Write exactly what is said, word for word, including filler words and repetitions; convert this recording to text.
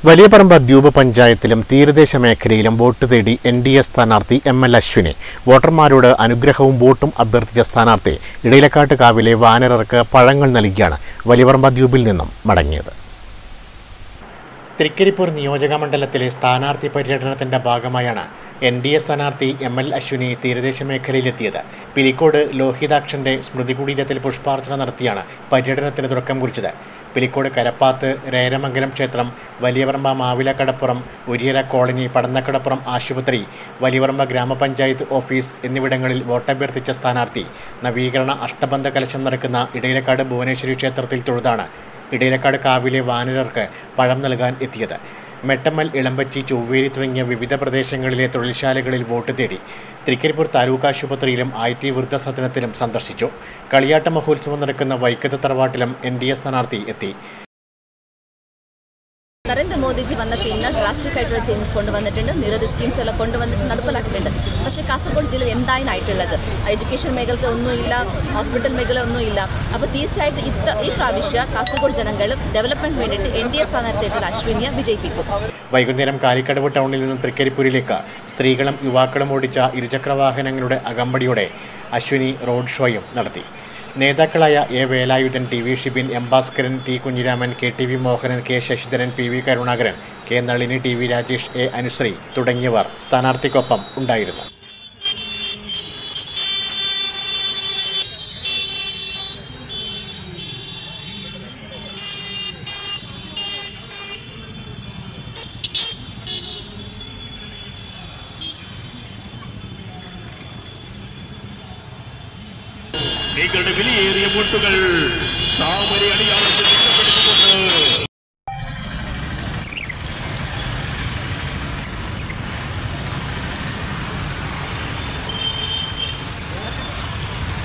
വലിയപറമ്പ് ദ്വീപ് പഞ്ചായത്തിലും തീരദേശ മേഖലയിലും വോട്ട് തേടി എൻ ഡി എ സ്ഥാനാർത്ഥി എം എൽ അശ്വിനി വോട്ടർമാരോട് അനുഗ്രഹവും വോട്ടും അഭ്യർത്ഥിച്ച സ്ഥാനാർത്ഥി ഇടയിലക്കാട്ട് കാവിലെ വാനരർക്ക് പഴങ്ങൾ നൽകിയാണ് വലിയപറമ്പ് ദ്വീപിൽ നിന്നും മടങ്ങിയത്. തൃക്കരിപ്പൂർ നിയോജകമണ്ഡലത്തിലെ സ്ഥാനാർത്ഥി പര്യടനത്തിന്റെ ഭാഗമായാണ് എൻ ഡി എ സ്ഥാനാർത്ഥി എം എൽ അശ്വിനി തീരദേശ മേഖലയിലെത്തിയത്. പിലിക്കോട് ലോഹിതാക്ഷന്റെ സ്മൃതി കുടീരത്തിൽ പുഷ്പാർച്ചന നടത്തിയാണ് പര്യടനത്തിന് തുടക്കം കുറിച്ചത്. പിലിക്കോട് കരപ്പാത്ത് രേരമംഗലം ക്ഷേത്രം, വലിയപറമ്പ മാവിലക്കടപ്പുറം, ഉരിയര കോളനി, പടന്നക്കടപ്പുറം ആശുപത്രി, വലിയപറമ്പ ഗ്രാമപഞ്ചായത്ത് ഓഫീസ് എന്നിവിടങ്ങളിൽ വോട്ടഭ്യർത്ഥിച്ച സ്ഥാനാർത്ഥി നവീകരണ അഷ്ടബന്ധ കലശം നടക്കുന്ന ഇടയിലക്കാട് ഭുവനേശ്വരി ക്ഷേത്രത്തിൽ തൊഴുതാണ് ഇടയിലക്കാട് കാവിലെ വാനരർക്ക് പഴം നൽകാൻ എത്തിയത്. മെട്ടമ്മൽ, ഇളമ്പച്ചി, ചൊവ്വേരി തുടങ്ങിയ വിവിധ പ്രദേശങ്ങളിലെ തൊഴിൽശാലകളിൽ വോട്ട് തേടി. തൃക്കരിപ്പൂർ താലൂക്ക് ആശുപത്രിയിലും ഐ ടി വൃദ്ധസദനത്തിലും സന്ദർശിച്ചു. കളിയാട്ട മഹോത്സവം നടക്കുന്ന വൈക്കത്ത് തറവാട്ടിലും എൻ ഡി എ സ്ഥാനാർത്ഥി എത്തി. നരേന്ദ്ര മോദിജി വന്ന പിന്നെ ഡ്രാസ്റ്റിക് ആയിട്ടുള്ള ചേഞ്ചസ് കൊണ്ടുവന്നിട്ടുണ്ട്. നിരവധി സ്കീംസ് എല്ലാം കൊണ്ടുവന്നിട്ട് നടപ്പിലാക്കിയിട്ടുണ്ട്. പക്ഷേ കാസർഗോഡ് ജില്ല എന്തായിട്ടായിട്ടുള്ളത്? എഡ്യൂക്കേഷൻ മേഖല ഒന്നുമില്ല, ഹോസ്പിറ്റൽ മേഖല ഒന്നുമില്ല. അപ്പോൾ തീർച്ചയായിട്ടും ഇത്ത ഈ പ്രാവശ്യം കാസർഗോഡ് ജനങ്ങൾ ഡെവലപ്മെന്റ് വേണ്ടിയിട്ട് എൻ ഡി എ സ്ഥാനാർത്ഥിയായിട്ടുള്ള അശ്വിനിയെ വിജയിപ്പിക്കും. വൈകുന്നേരം കാലിക്കടവ് ടൗണിൽ നിന്നും തൃക്കരിപ്പൂരിലേക്ക് സ്ത്രീകളും യുവാക്കളും ഓടിച്ച ഇരുചക്രവാഹനങ്ങളുടെ അകമ്പടിയോടെ അശ്വിനി റോഡ് ഷോയും നടത്തി. നേതാക്കളായ A Velayudhan, T V Shibin, M Bhaskaran, T Kunhiraman, K T V Mohanan, K Sasidharan, P V Karunakaran, K Nalini, T V Rajesh, A Anusree തുടങ്ങിയവർ സ്ഥാനാർത്ഥിക്കൊപ്പം ഉണ്ടായിരുന്നു. നിങ്ങളുടെ വിലയേറിയ വോട്ടുകൾ താമര അടിയാളത്തിൽ